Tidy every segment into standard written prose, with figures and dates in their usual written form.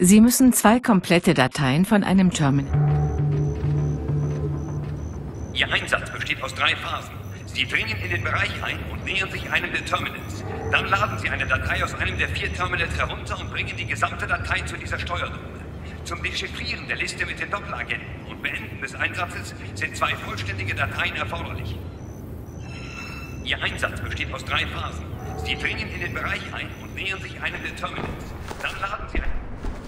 Sie müssen 2 komplette Dateien von einem Terminal. Ihr Einsatz besteht aus 3 Phasen. Sie dringen in den Bereich ein und nähern sich einem der Terminals. Dann laden Sie eine Datei aus einem der 4 Terminals herunter und bringen die gesamte Datei zu dieser Steuernummer. Zum Dechiffrieren der Liste mit den Doppelagenten und Beenden des Einsatzes sind 2 vollständige Dateien erforderlich. Ihr Einsatz besteht aus 3 Phasen. Sie dringen in den Bereich ein und nähern sich einem der Terminals. Dann laden Sie ein.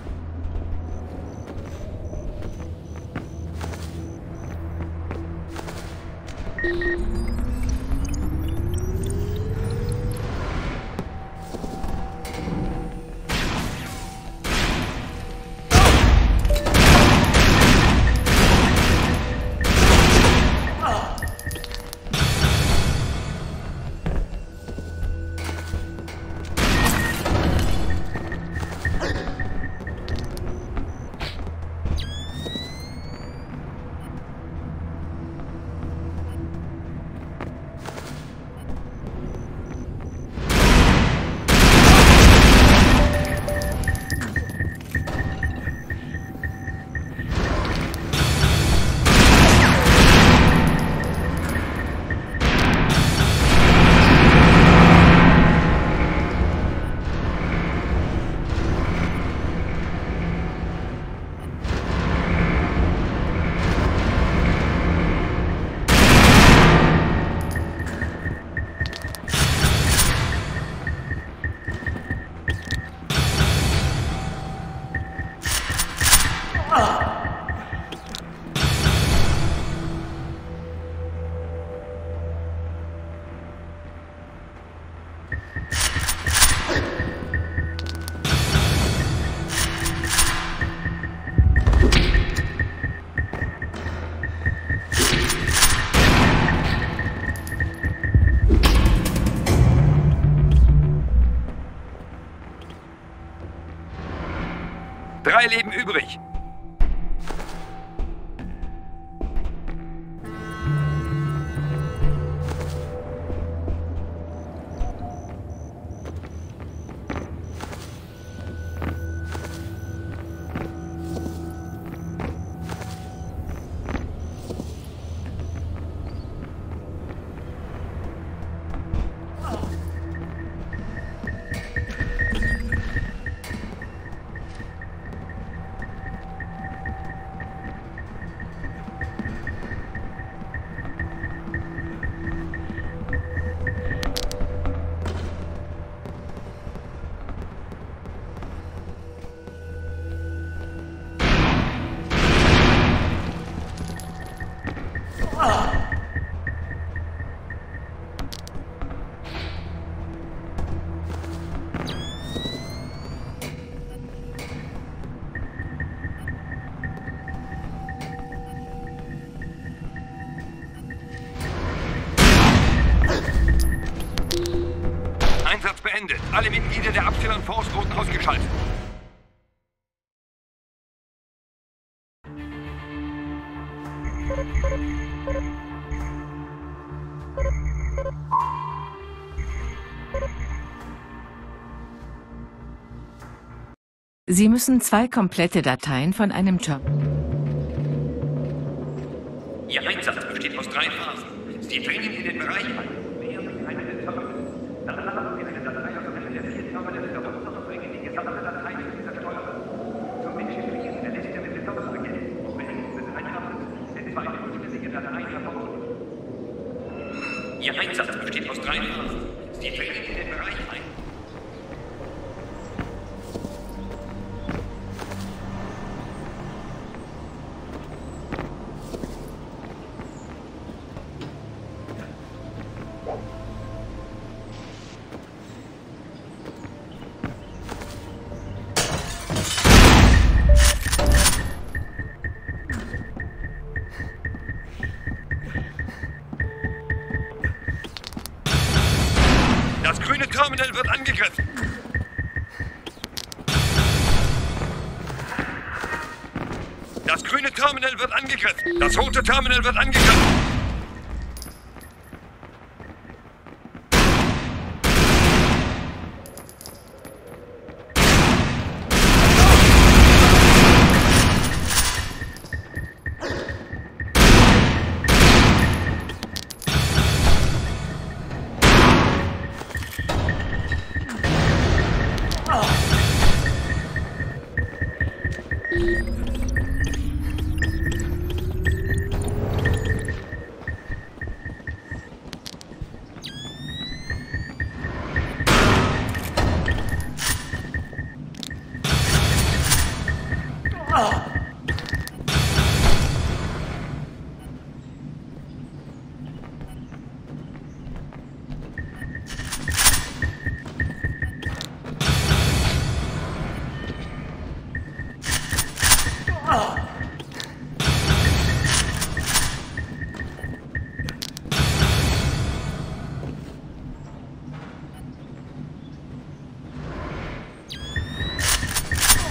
Drei Leben übrig. Einsatz beendet. Alle Mitglieder der Upsilon Force wurden ausgeschaltet. Sie müssen 2 komplette Dateien von einem Terminal. Ihr Einsatz besteht aus 3 Phasen. Sie dringen in den Bereich ein und nähern sich einem der Terminals. Dann laden Sie eine Datei aus einem der 4 Terminals herunter und bringen die gesamte Datei zu dieser Steuerung. Zum Dechiffrieren der Liste mit den Doppelagenten und Beenden des Einsatzes sind 2 vollständige Dateien erforderlich. Ihr Einsatz besteht aus 3 Phasen. Sie dringen in den Bereich ein. Das grüne Terminal wird angegriffen. Das grüne Terminal wird angegriffen. Das rote Terminal wird angegriffen.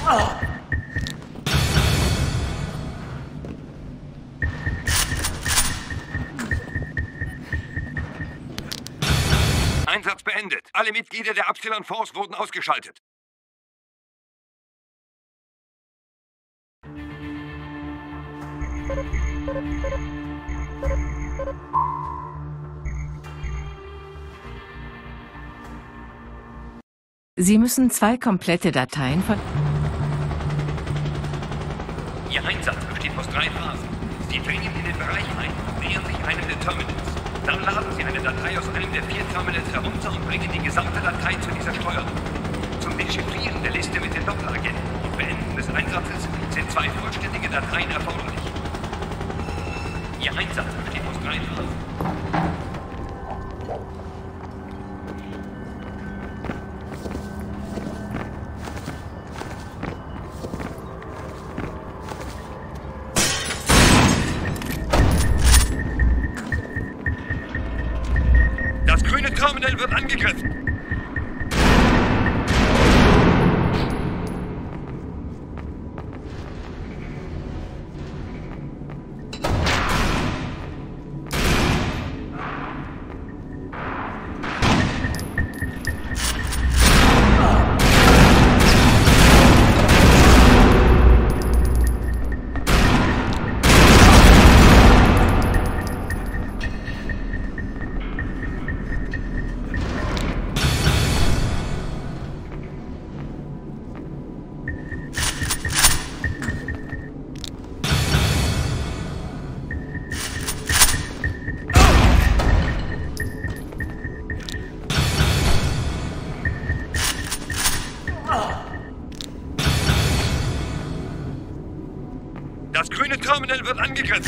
Einsatz beendet. Alle Mitglieder der Upsilon Force wurden ausgeschaltet. Sie müssen 2 komplette Dateien von... Ihr Einsatz besteht aus 3 Phasen. Sie dringen in den Bereich ein und nähern sich einem der Terminals. Dann laden Sie eine Datei aus einem der 4 Terminals herunter und bringen die gesamte Datei zu dieser Steuerung. Zum Dechiffrieren der Liste mit den Doppelagenten und Beenden des Einsatzes sind 2 vollständige Dateien erforderlich. Ihr Einsatz besteht aus 3 Phasen. Das grüne Terminal wird angegriffen. Das grüne Terminal wird angegriffen.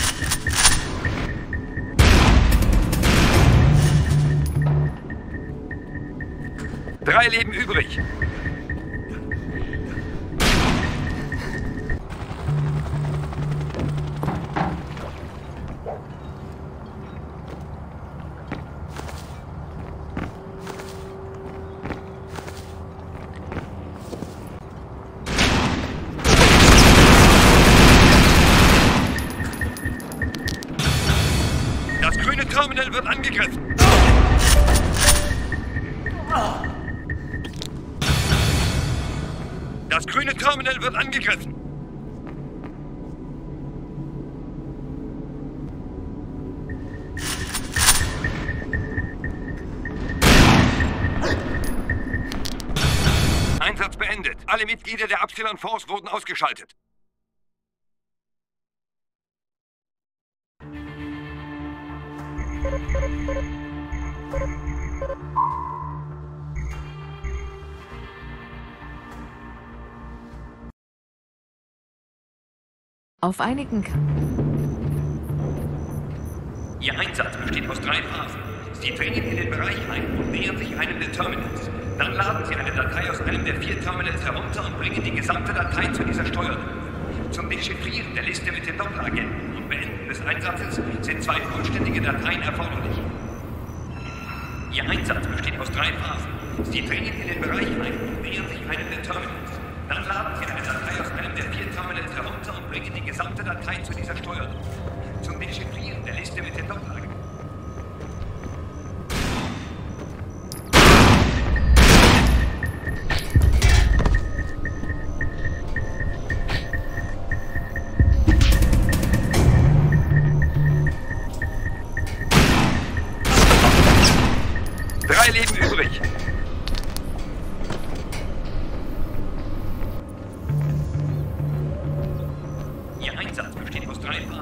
Drei Leben übrig. Das grüne Terminal wird angegriffen. Das grüne Terminal wird angegriffen. Einsatz beendet. Alle Mitglieder der Upsilon Force wurden ausgeschaltet. Auf einigen Ihr Einsatz besteht aus 3 Phasen. Sie dringen in den Bereich ein und nähern sich einem der Terminals. Dann laden Sie eine Datei aus einem der 4 Terminals herunter und bringen die gesamte Datei zu dieser Steuernummer. Zum Dechiffrieren der Liste mit den Doppelagenten und Beenden des Einsatzes sind 2 vollständige Dateien erforderlich. Ihr Einsatz besteht aus 3 Phasen. Sie dringen in den Bereich ein und nähern sich einem der Terminals. Dann laden Sie eine Datei aus einem der 4 Terminals herunter und bringen die gesamte Datei zu dieser Steuernummer. Zum Dechiffrieren der Liste mit den Doppelagenten. Drei Leben übrig. Ihr Einsatz besteht aus 3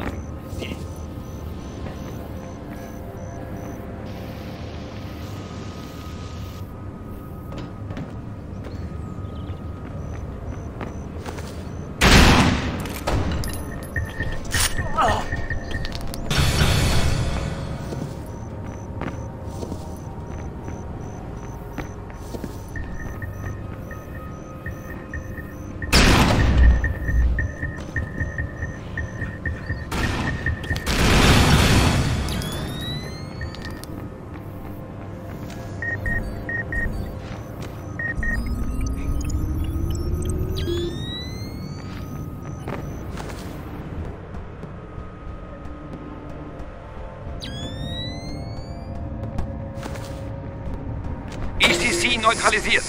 neutralisiert.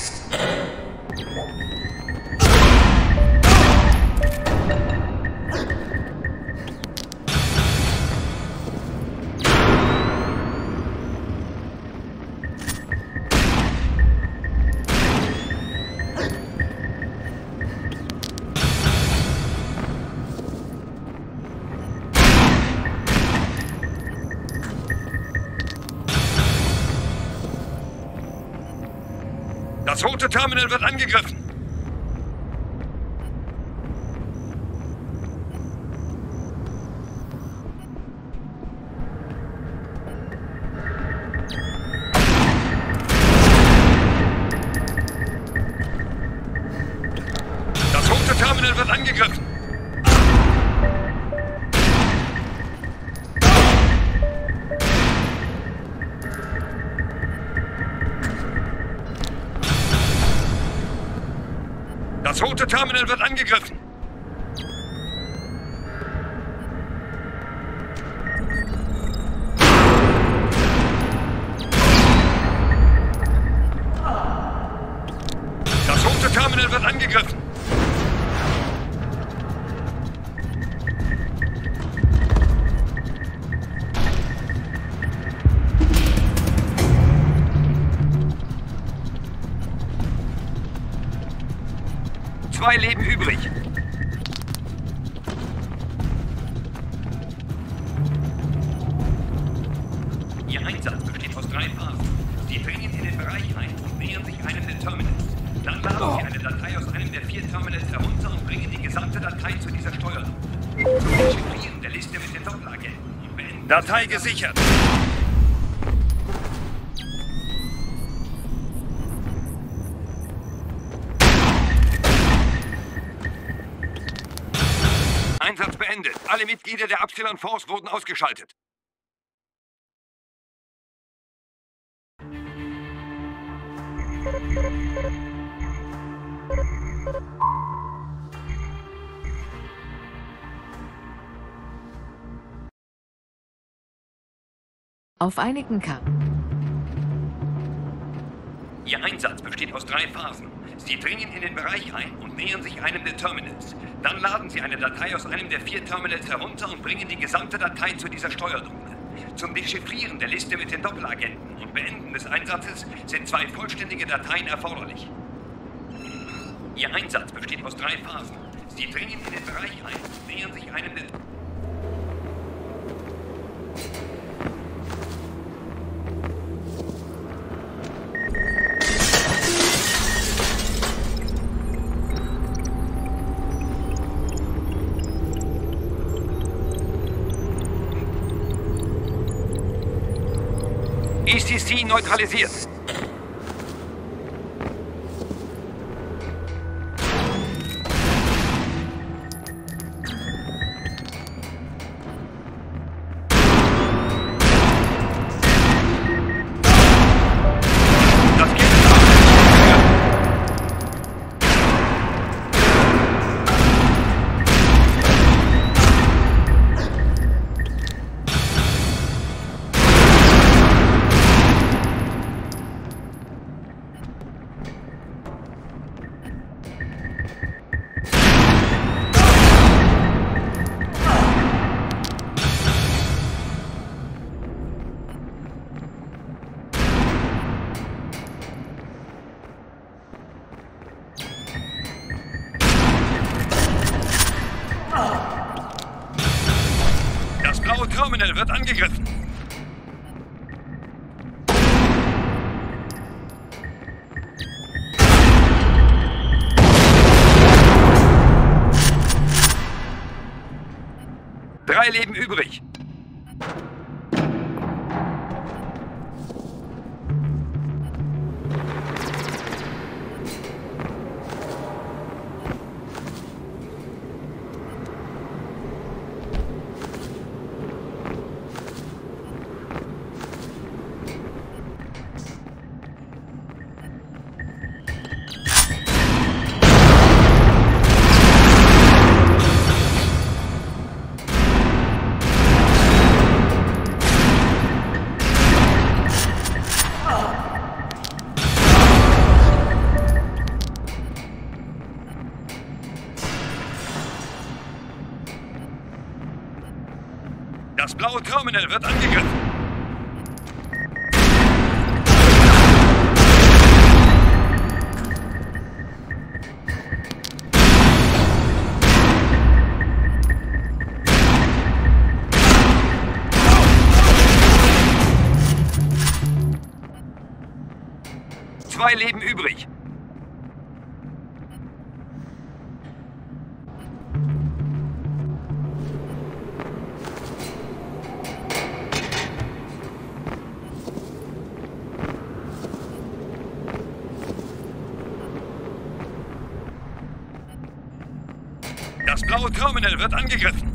Das rote Terminal wird angegriffen. Das rote Terminal wird angegriffen. Das rote Terminal wird angegriffen. Das rote Terminal wird angegriffen. Zwei Leben übrig. Ihr Einsatz besteht aus 3 Phasen. Sie dringen in den Bereich ein und nähern sich einem der Terminals. Dann laden Sie eine Datei aus einem der 4 Terminals herunter und bringen die gesamte Datei zu dieser Steuerung. Zum Dechiffrieren der Liste mit den Doppelagenten und beenden. Datei gesichert. Einsatz beendet. Alle Mitglieder der Upsilon Force wurden ausgeschaltet. Auf einigen Karten. Ihr Einsatz besteht aus 3 Phasen. Sie dringen in den Bereich ein und nähern sich einem der Terminals. Dann laden Sie eine Datei aus einem der 4 Terminals herunter und bringen die gesamte Datei zu dieser Steuerdrohne. Zum Dechiffrieren der Liste mit den Doppelagenten und Beenden des Einsatzes sind 2 vollständige Dateien erforderlich. Ihr Einsatz besteht aus 3 Phasen. Sie dringen in den Bereich ein und nähern sich einem der... ECC neutralisiert. Das geht ab. Das blaue Terminal wird angegriffen. Drei Leben übrig. Das blaue Terminal wird angegriffen. Zwei Leben übrig. Das blaue Terminal wird angegriffen.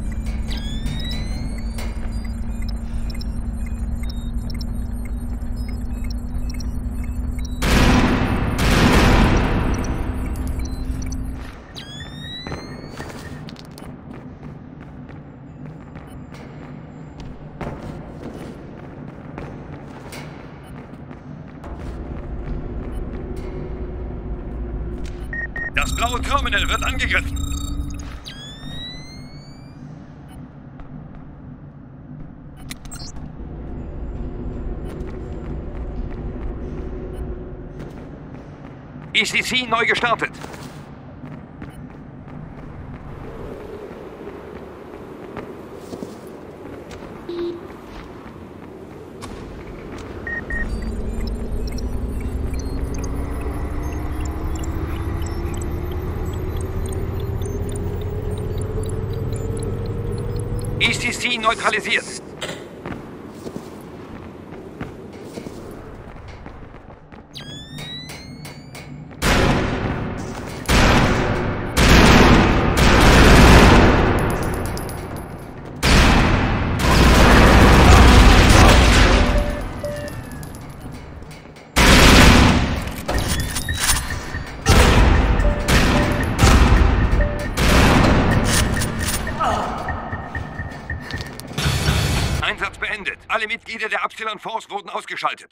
Das blaue Terminal wird angegriffen. ECC neu gestartet. ECC neutralisiert. Einsatz beendet. Alle Mitglieder der Abstellern Force wurden ausgeschaltet.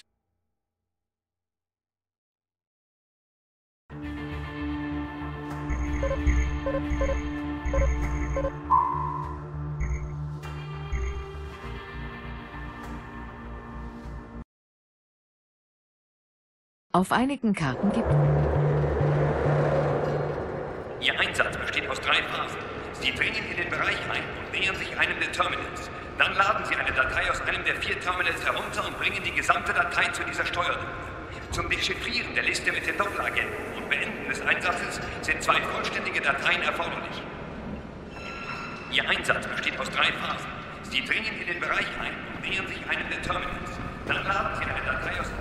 Auf einigen Karten gibt Ihr Einsatz besteht aus 3 Phasen. Sie dringen in den Bereich ein und nähern sich einem der Terminals. Dann laden Sie eine Datei aus einem der 4 Terminals herunter und bringen die gesamte Datei zu dieser Steuernummer. Zum Dechiffrieren der Liste mit den Doppelagenten und Beenden des Einsatzes sind 2 vollständige Dateien erforderlich. Ihr Einsatz besteht aus 3 Phasen. Sie dringen in den Bereich ein und nähern sich einem der Terminals. Dann laden Sie eine Datei aus...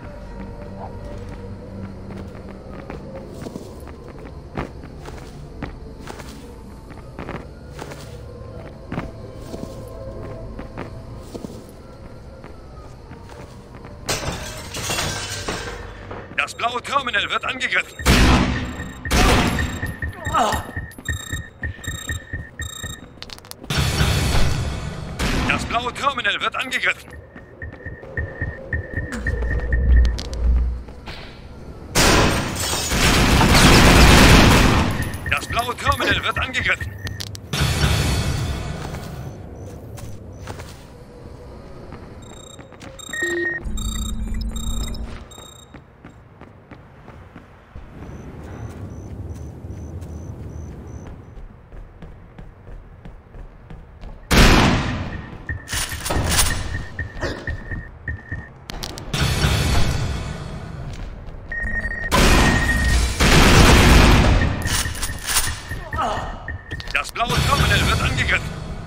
Das blaue Terminal wird angegriffen. Das blaue Terminal wird angegriffen. Das blaue Terminal wird angegriffen. Das blaue Terminal wird angegriffen.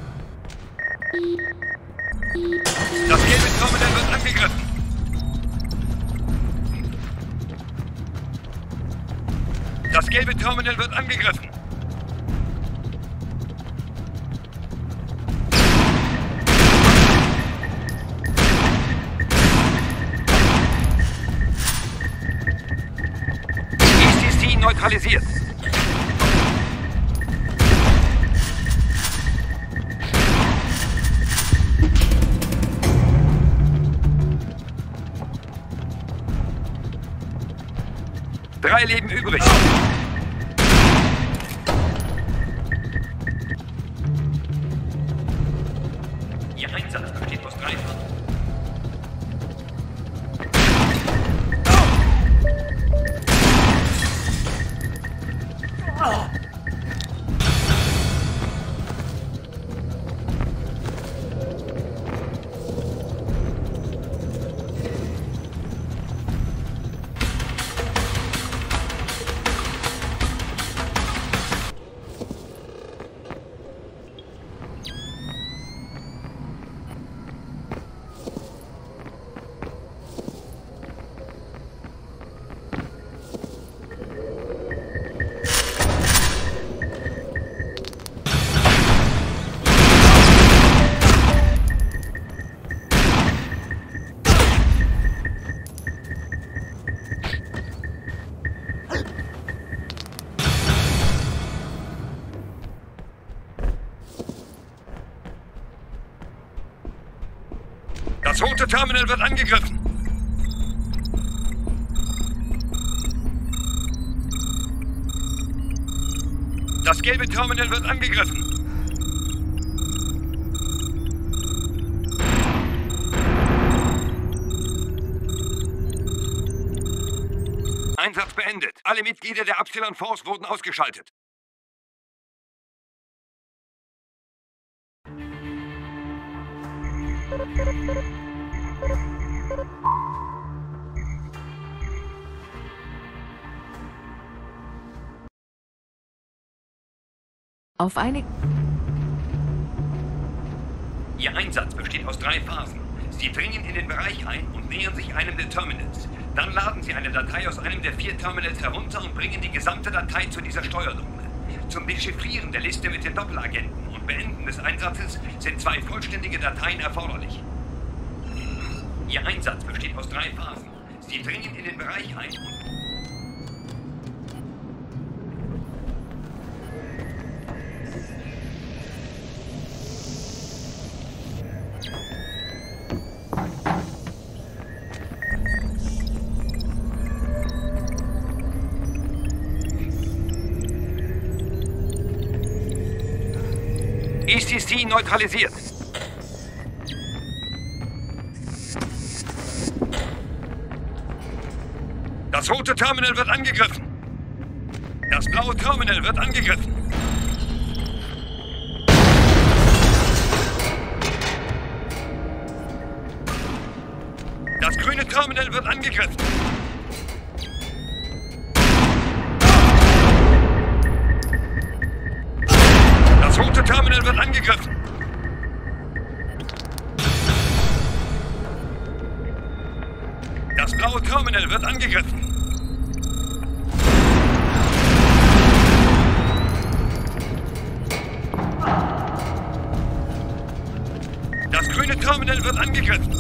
Das gelbe Terminal wird angegriffen. Das gelbe Terminal wird angegriffen. ECC neutralisiert. Drei Leben übrig. Ihr Das rote Terminal wird angegriffen. Das gelbe Terminal wird angegriffen. Einsatz beendet. Alle Mitglieder der Absalon Force wurden ausgeschaltet. Auf eine... Ihr Einsatz besteht aus 3 Phasen. Sie dringen in den Bereich ein und nähern sich einem der Terminals. Dann laden Sie eine Datei aus einem der 4 Terminals herunter und bringen die gesamte Datei zu dieser Steuernummer. Zum Dechiffrieren der Liste mit den Doppelagenten und Beenden des Einsatzes sind 2 vollständige Dateien erforderlich. Ihr Einsatz besteht aus 3 Phasen. Sie dringen in den Bereich ein und... ECC neutralisiert. Das rote Terminal wird angegriffen. Das blaue Terminal wird angegriffen. Das grüne Terminal wird angegriffen. Das rote Terminal wird angegriffen. Das blaue Terminal wird angegriffen. Das grüne Terminal wird angegriffen.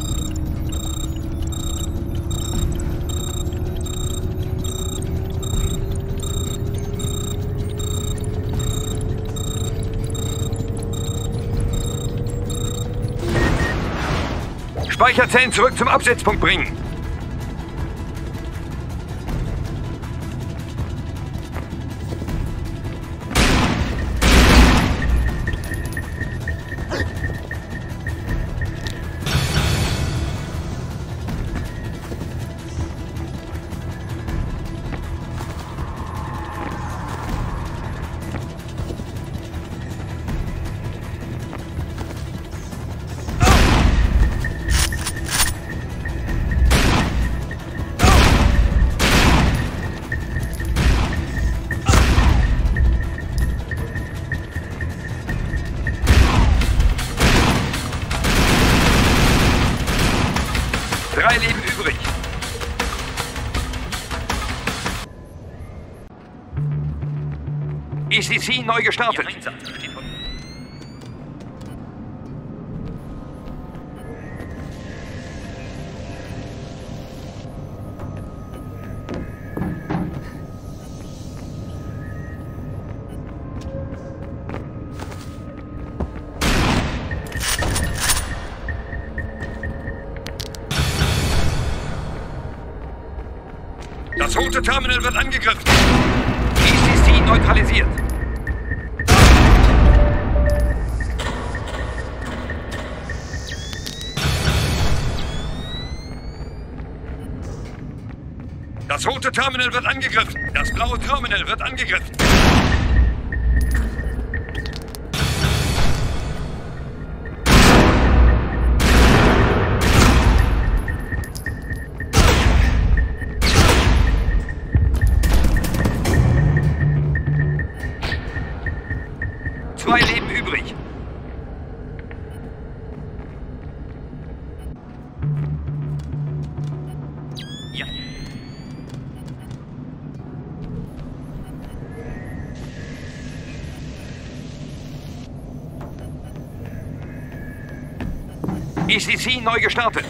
Speicherzellen zurück zum Absetzpunkt bringen. ECC neu gestartet. Das rote Terminal wird angegriffen. ECC neutralisiert. Das rote rote Terminal wird angegriffen. Das blaue Terminal wird angegriffen. Zwei Leben übrig. Ja. ECC neu gestartet.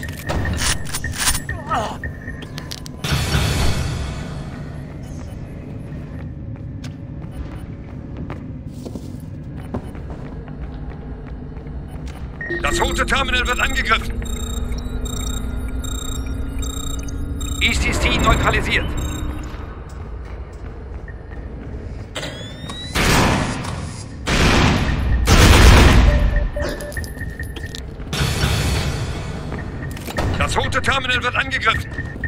Das rote Terminal wird angegriffen. ECC neutralisiert. Das rote Terminal wird angegriffen.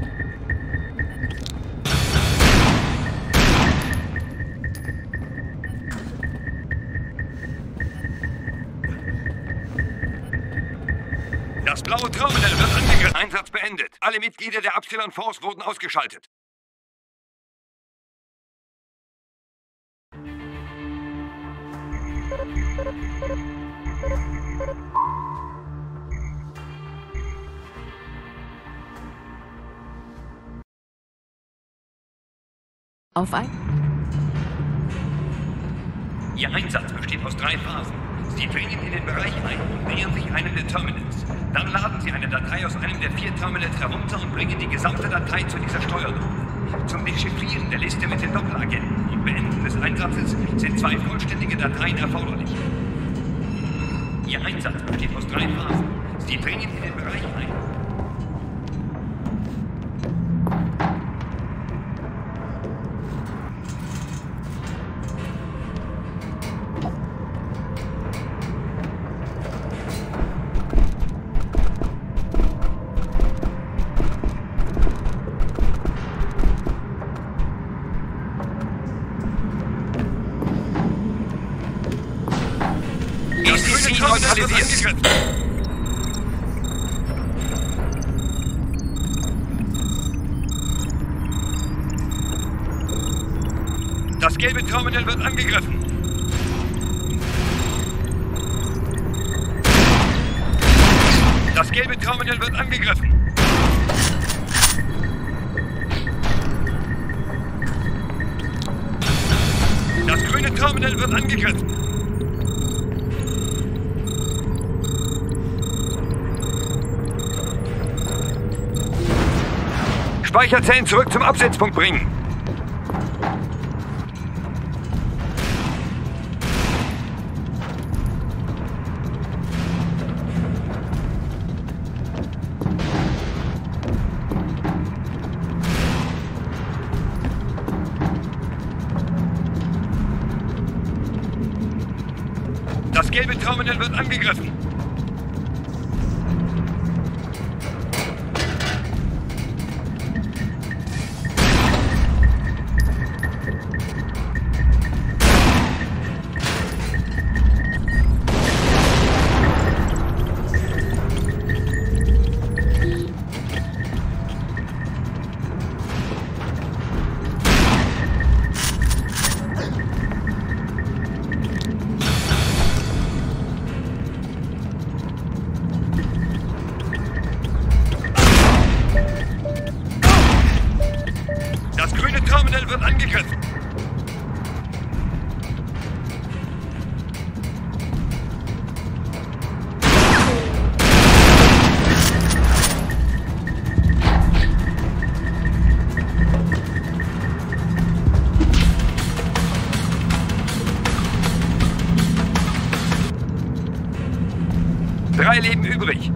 Das blaue Terminal wird angegriffen. Einsatz beendet. Alle Mitglieder der Upsilon Force wurden ausgeschaltet. Auf ein... Ihr Einsatz besteht aus 3 Phasen. Sie dringen in den Bereich ein und nähern sich einem der Terminals. Dann laden Sie eine Datei aus einem der 4 Terminals herunter und bringen die gesamte Datei zu dieser Steuernummer. Zum Dechiffrieren der Liste mit den Doppelagenten und Beenden des Einsatzes sind 2 vollständige Dateien erforderlich. Ihr Einsatz besteht aus 3 Phasen. Sie dringen in den Bereich ein. ECC neutralisiert. Das gelbe Terminal wird angegriffen. Das gelbe Terminal wird angegriffen. Das grüne Terminal wird angegriffen. Speicherzellen zurück zum Absetzpunkt bringen. Das gelbe Terminal wird angegriffen. Das grüne Terminal wird angegriffen. Drei Leben übrig.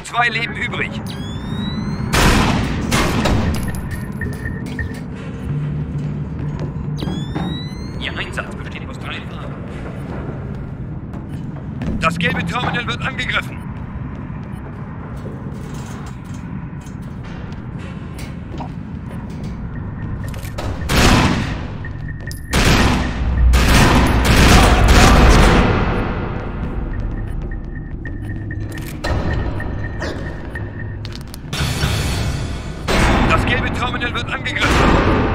2 Leben übrig. Ihr Einsatz besteht aus 3 Phasen. Das gelbe Terminal wird angegriffen. Das gelbe Terminal wird angegriffen.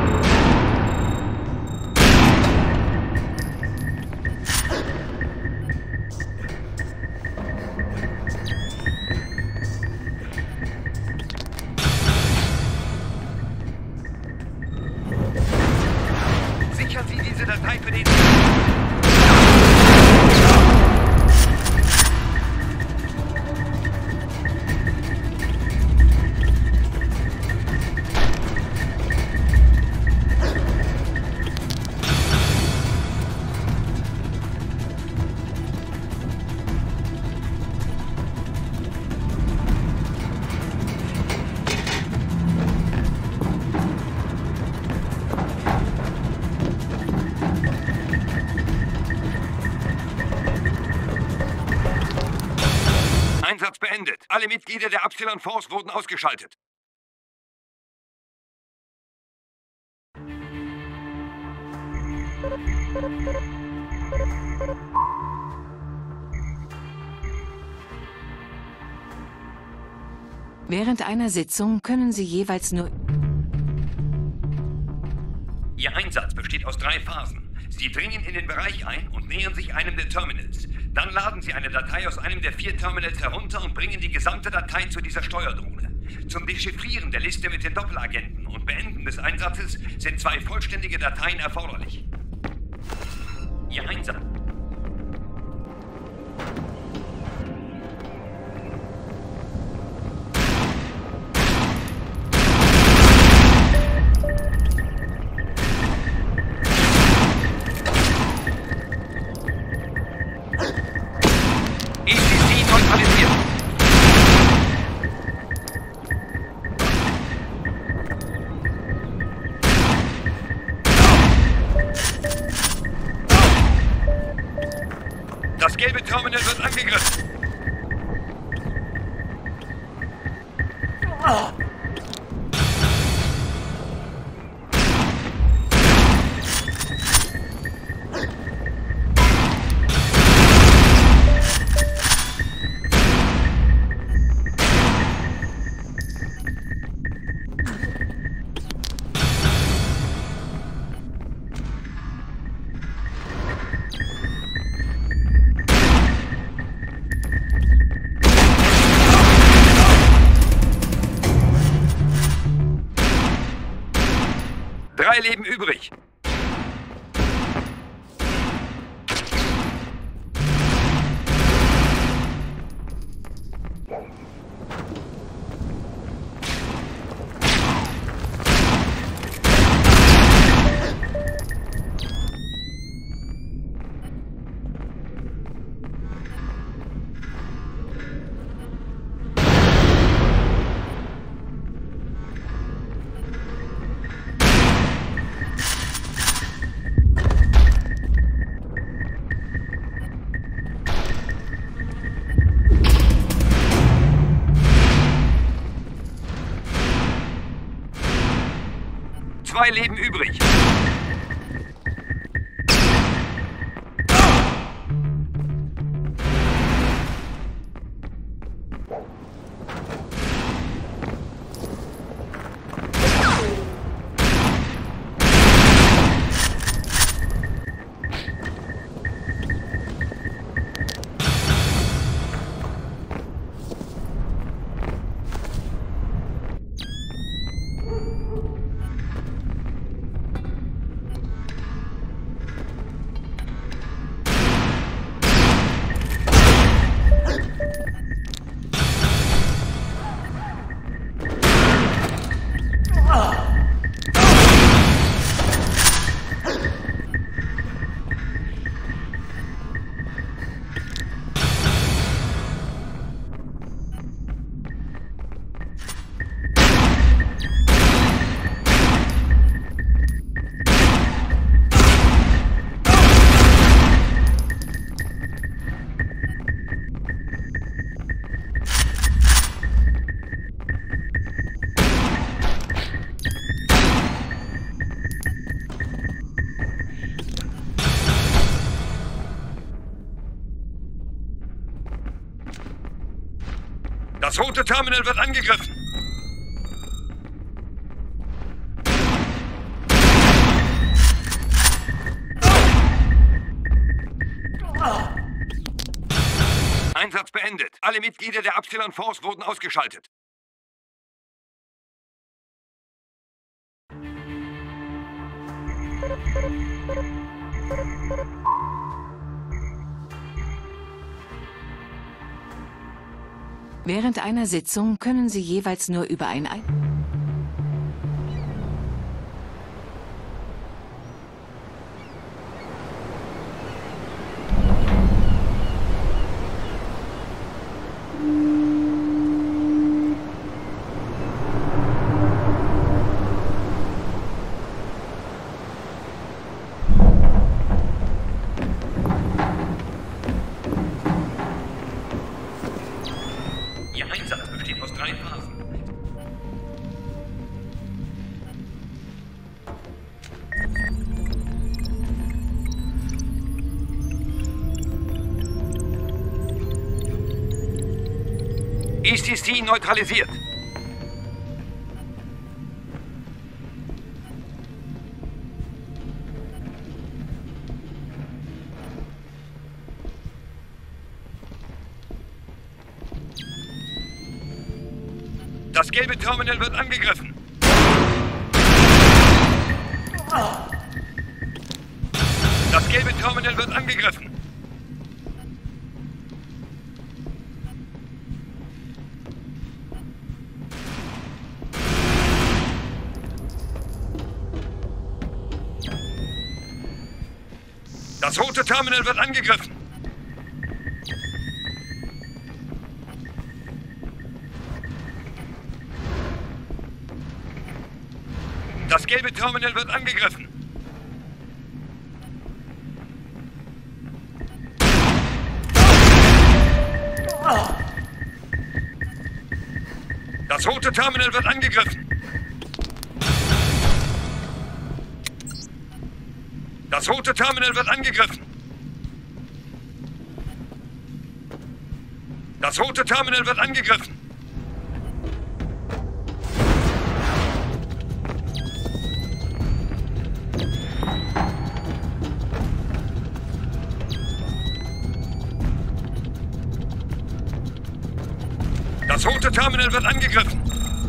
Sichern Sie diese Datei für den... Einsatz beendet. Alle Mitglieder der Upsilon Force wurden ausgeschaltet. Während einer Sitzung können Sie jeweils nur... Ihr Einsatz besteht aus 3 Phasen. Sie dringen in den Bereich ein und nähern sich einem der Terminals. Dann laden Sie eine Datei aus einem der 4 Terminals herunter und bringen die gesamte Datei zu dieser Steuerdrohne. Zum Dechiffrieren der Liste mit den Doppelagenten und Beenden des Einsatzes sind 2 vollständige Dateien erforderlich. Ihr Einsatz. ECC neutralisiert. Das gelbe Terminal wird angegriffen. Drei Leben übrig. Zwei Leben übrig. Das rote Terminal wird angegriffen. Einsatz beendet. Alle Mitglieder der Abstellern Force wurden ausgeschaltet. Während einer Sitzung können Sie jeweils nur über ein Ihr Einsatz besteht aus 3 Phasen. ECC neutralisiert. Das gelbe Terminal wird angegriffen. Das gelbe Terminal wird angegriffen. Das rote Terminal wird angegriffen. Das gelbe Terminal wird angegriffen. Das rote Terminal wird angegriffen. Das rote Terminal wird angegriffen. Das rote Terminal wird angegriffen. Das rote Terminal wird angegriffen.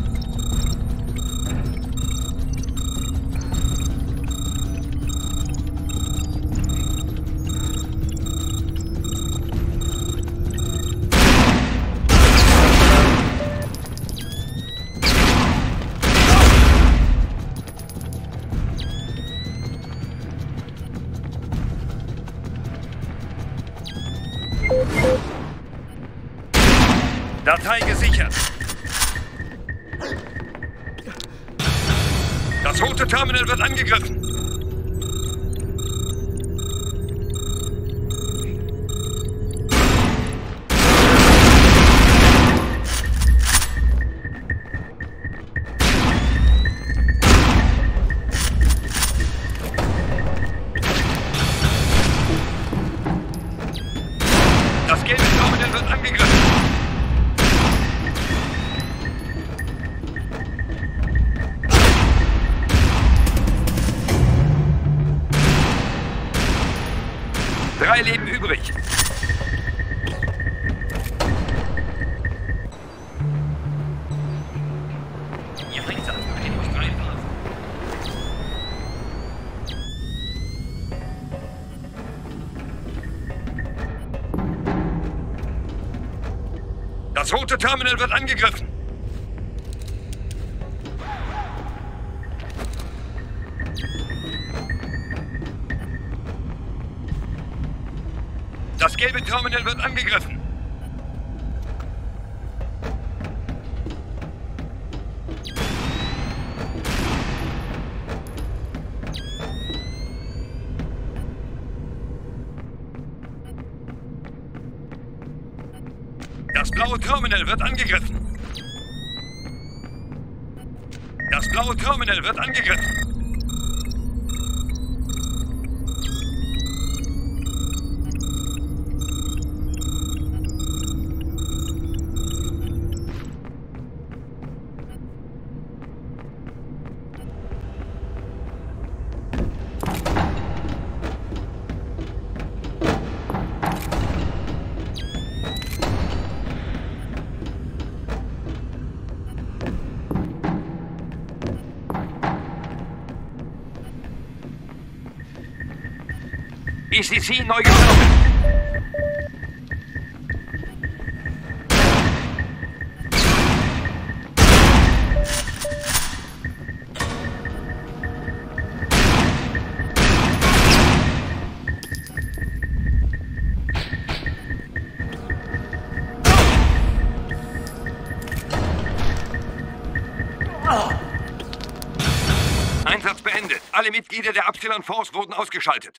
Datei gesichert. Das rote Terminal wird angegriffen. Das gelbe Terminal wird angegriffen. Drei Leben übrig. Ihr Einsatz besteht aus 3 Phasen. Das rote Terminal wird angegriffen. Das gelbe Terminal wird angegriffen. Das blaue Terminal wird angegriffen. Das blaue Terminal wird angegriffen. ECC neu gestartet. Einsatz beendet. Alle Mitglieder der Upsilon Force wurden ausgeschaltet.